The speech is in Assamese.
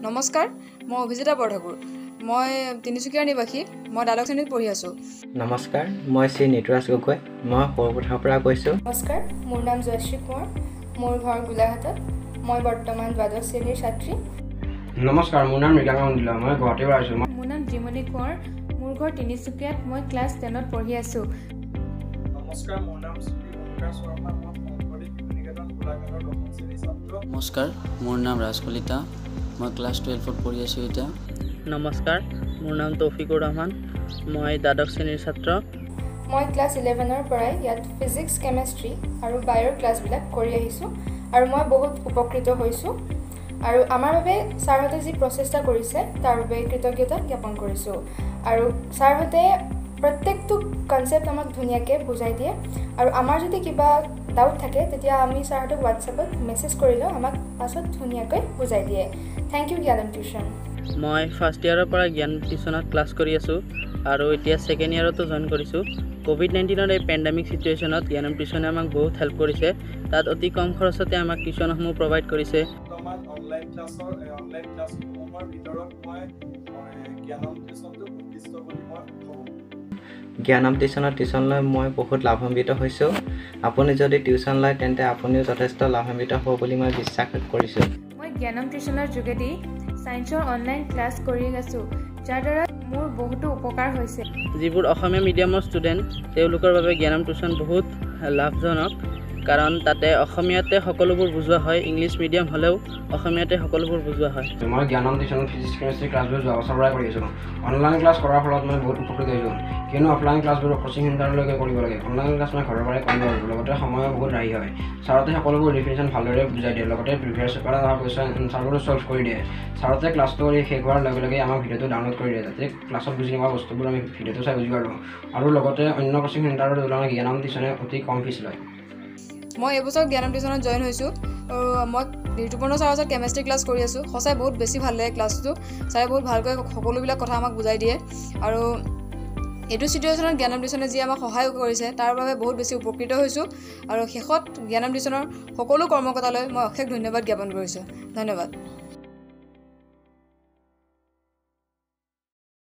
নমস্কাৰ, মই অভিজিতা বৰঠাকুৰ। মই তিনিচুকীয়াৰ নিবাসী। মই দ্বাদশ শ্ৰেণীত পঢ়ি আছোঁ। নমস্কাৰ, মই শ্ৰী নিতুৰাজ গগৈ। মই সৰুপথাৰৰ পৰা কৈছোঁ। নমস্কাৰ, মোৰ নাম জয়শ্ৰী কোঁৱৰ। মোৰ ঘৰ গোলাঘাটত। মই বৰ্তমান দ্বাদশ শ্ৰেণীৰ ছাত্ৰী। নমস্কাৰ, মোৰ নাম মৃগাংকা মন্দিলা। মই গুৱাহাটীৰ পৰা আহিছোঁ। মোৰ নাম জিমনি কোঁৱৰ। মোৰ ঘৰ তিনিচুকীয়াত। মই ক্লাছ 10ত পঢ়ি আছোঁ। নমস্কাৰ, মোৰ নাম শ্ৰী ওমকাৰ শৰ্মা। মই শংকৰদেৱ শিশু নিকেতন গোলাঘাটৰ দশম শ্ৰেণীৰ ছাত্ৰ। নমস্কাৰ, মোৰ নাম ৰাজ কলিতা। মই ক্লাছ 12ত পঢ়ি আছোঁ এতিয়া। নমস্কাৰ, মোৰ নাম তৌফিকুৰ ৰহমান। মই দ্বাদশ শ্ৰেণীৰ ছাত্ৰ। মই ক্লাছ 11ৰ পৰাই ইয়াত ফিজিক্স, কেমেষ্ট্ৰি আৰু বায়'ৰ ক্লাছবিলাক কৰি আহিছোঁ আৰু মই বহুত উপকৃত হৈছোঁ। আৰু আমাৰ বাবে ছাৰহঁতে যি প্ৰচেষ্টা কৰিছে তাৰ বাবে কৃতজ্ঞতা জ্ঞাপন কৰিছোঁ। আৰু ছাৰহঁতে প্ৰত্যেকটো কনচেপ্ট আমাক ধুনীয়াকৈ বুজাই দিয়ে আৰু আমাৰ যদি কিবা ডাউট থাকে তেতিয়া আমি ছাৰহঁতক হোৱাটছএপত মেছেজ কৰিলেও আমাক পাছত ধুনীয়াকৈ বুজাই দিয়ে। Thank you Gyanam tuition. মই ফাৰ্ষ্ট ইয়াৰৰ পৰা জ্ঞানম টিউশ্যনত ক্লাছ কৰি আছোঁ আৰু এতিয়া ছেকেণ্ড ইয়াৰতো জইন কৰিছোঁ। ক'ভিড-19ৰ এই পেণ্ডেমিক চিটুৱেশ্যনত জ্ঞানম টিউশ্যনে আমাক বহুত হেল্প কৰিছে। তাত অতি কম খৰচতে আমাক টিউশ্যনসমূহ প্ৰভাইড কৰিছে। বৰ্তমান অনলাইন ক্লাছসমূহৰ ভিতৰত মই জ্ঞানম টিউশ্যনটো উৎকৃষ্ট বুলি মই ভাবোঁ। জ্ঞানম টিউশ্যনত টিউশ্যন লৈ মই বহুত লাভান্বিত হৈছোঁ। আপুনি যদি টিউশ্যন লয় তেন্তে আপুনিও যথেষ্ট লাভান্বিত হ'ব বুলি মই বিশ্বাস কৰিছোঁ। মই জ্ঞানম টিউশ্যনৰ যোগেদি ছায়েন্সৰ অনলাইন ক্লাছ কৰি আছোঁ, যাৰ দ্বাৰা মোৰ বহুতো উপকাৰ হৈছে। যিবোৰ অসমীয়া মিডিয়ামৰ ষ্টুডেণ্ট তেওঁলোকৰ বাবে জ্ঞানম টিউশ্যন বহুত লাভজনক, কাৰণ তাতে অসমীয়াতে সকলোবোৰ বুজোৱা হয়। ইংলিছ মিডিয়াম হ'লেও অসমীয়াতে সকলোবোৰ বুজোৱা হয়। মই জ্ঞানম টিউশ্যনত ফিজিক্স, কেমেষ্ট্ৰি ক্লাছবোৰ যোৱা বছৰৰ পৰাই কৰি আছোঁ। অনলাইন ক্লাছ কৰাৰ ফলত মই বহুত উপকৃত হৈছোঁ, কিয়নো অফলাইন ক্লাছবোৰ কোচিং চেণ্টাৰলৈকে কৰিব লাগে। অনলাইন ক্লাছ মই ঘৰৰ পৰাই কৰিব পাৰোঁ, লগতে সময়ো বহুত ৰাহি হয়। ছাৰতে সকলোবোৰ ডিফিনেশ্যন ভালদৰে বুজাই দিয়ে, লগতে প্ৰিভিয়াছ পেপাৰত অহা কুৱেশ্যন এনচাৰবোৰো ছল্ভ কৰি দিয়ে। ছাৰতে ক্লাছটো কৰি শেষ হোৱাৰ লগে লগে আমাক ভিডিঅ'টো ডাউনলোড কৰি দিয়ে, যাতে ক্লাছত বুজি নোপোৱা বস্তুবোৰ আমি ভিডিঅ'টো চাই বুজি পাৰোঁ। আৰু লগতে অন্য কোচিং চেণ্টাৰৰ তুলনাত জ্ঞানম টিউশ্যনে অতি কম ফিজ লয়। মই এইবছৰ জ্ঞানম টিউশ্যনত জইন হৈছোঁ আৰু মই ঋতুপৰ্ণ ছাৰৰ ওচৰত কেমেষ্ট্ৰি ক্লাছ কৰি আছোঁ। সঁচাই বহুত বেছি ভাল লাগে ক্লাছটো। ছাৰে বহুত ভালকৈ সকলোবিলাক কথা আমাক বুজাই দিয়ে আৰু এইটো চিটুৱেশ্যনত জ্ঞানম টিউশ্যনে যি আমাক সহায় কৰিছে তাৰ বাবে বহুত বেছি উপকৃত হৈছোঁ। আৰু শেষত জ্ঞানম টিউশ্যনৰ সকলো কৰ্মকৰ্তালৈ মই অশেষ ধন্যবাদ জ্ঞাপন কৰিছোঁ। ধন্যবাদ।